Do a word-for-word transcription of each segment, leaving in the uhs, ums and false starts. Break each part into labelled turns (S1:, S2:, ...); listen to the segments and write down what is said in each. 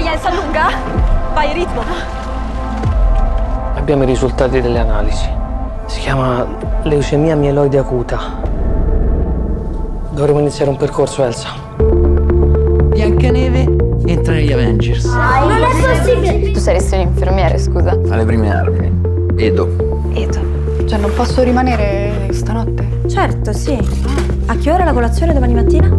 S1: Daniel, s'allunga? Vai, ritmo.
S2: Abbiamo i risultati delle analisi. Si chiama leucemia mieloide acuta. Dovremo iniziare un percorso, Elsa.
S3: Biancaneve entra negli Avengers.
S1: Non è possibile!
S4: Tu saresti un infermiere, scusa.
S3: Alle prime armi. Edo.
S4: Edo.
S5: Cioè, non posso rimanere stanotte?
S1: Certo, sì. A che ora la colazione domani mattina?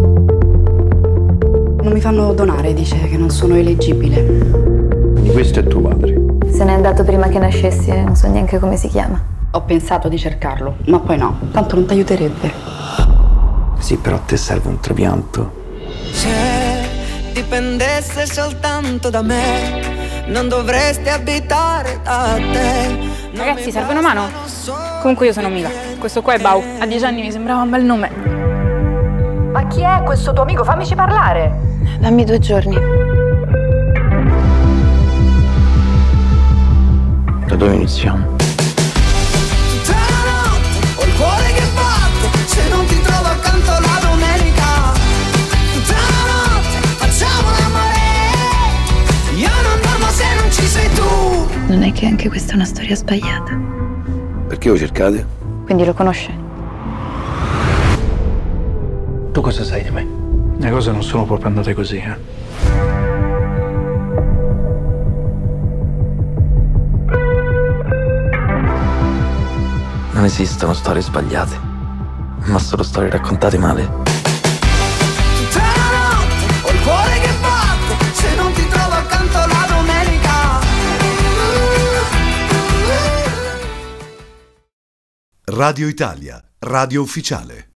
S5: Non mi fanno donare, dice che non sono eleggibile.
S6: Quindi questo è tuo padre?
S4: Se n'è andato prima che nascessi e non so neanche come si chiama.
S5: Ho pensato di cercarlo, ma poi no, tanto non ti aiuterebbe.
S6: Sì, però a te serve un trapianto.
S7: Se dipendesse soltanto da me, non dovresti abitare da te. Non
S8: Ragazzi, serve una mano? Comunque io sono Mila. Questo qua è Bau. A dieci anni mi sembrava un bel nome.
S1: Ma chi è questo tuo amico? Fammici parlare.
S4: Dammi due giorni.
S6: Da dove iniziamo?
S7: Ho il cuore che batte, se non ti trovo accanto la domenica. Tutta la notte facciamo l'amore, io non dormo se non ci sei tu.
S4: Non è che anche questa è una storia sbagliata.
S6: Perché lo cercate?
S4: Quindi lo conosce?
S2: Tu cosa sai di me?
S3: Le cose non sono proprio andate così, eh.
S6: Non esistono storie sbagliate, ma solo storie raccontate male.
S7: Tutta la notte ho il cuore che batte, se non ti trovo accanto la domenica.
S9: Radio Italia, radio ufficiale.